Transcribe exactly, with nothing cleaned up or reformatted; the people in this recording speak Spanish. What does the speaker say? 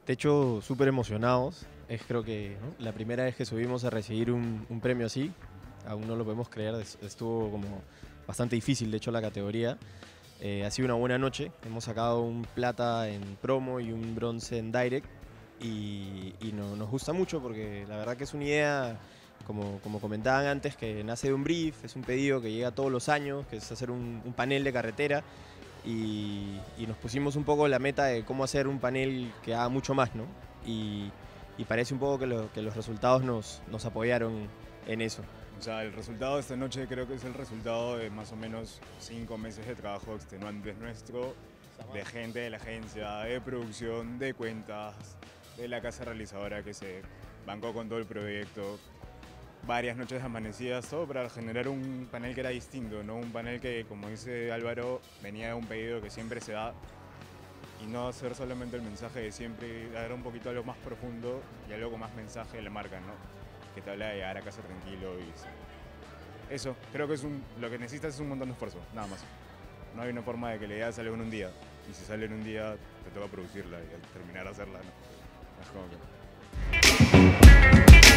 De hecho, súper emocionados. Es creo que, ¿no?, la primera vez que subimos a recibir un, un premio así. Aún no lo podemos creer, estuvo como bastante difícil, de hecho, la categoría. Eh, ha sido una buena noche. Hemos sacado un plata en promo y un bronce en direct. Y, y no, nos gusta mucho porque la verdad que es una idea, como, como comentaban antes, que nace de un brief, es un pedido que llega todos los años, que es hacer un, un panel de carretera. Y, y nos pusimos un poco la meta de cómo hacer un panel que haga mucho más, ¿no? Y, y parece un poco que, lo, que los resultados nos, nos apoyaron en eso. O sea, el resultado de esta noche creo que es el resultado de más o menos cinco meses de trabajo extenuante nuestro, de gente de la agencia, de producción, de cuentas, de la casa realizadora que se bancó con todo el proyecto. Varias noches amanecidas, todo para generar un panel que era distinto, ¿no? Un panel que, como dice Álvaro, venía de un pedido que siempre se da y no hacer solamente el mensaje de siempre, dar un poquito algo más profundo y algo con más mensaje de la marca, ¿no? Que te habla de llegar a casa tranquilo y eso, creo que es un, lo que necesitas es un montón de esfuerzo, nada más. No hay una forma de que la idea salga en un día y si sale en un día te toca producirla y terminar de hacerla, ¿no? Es como que...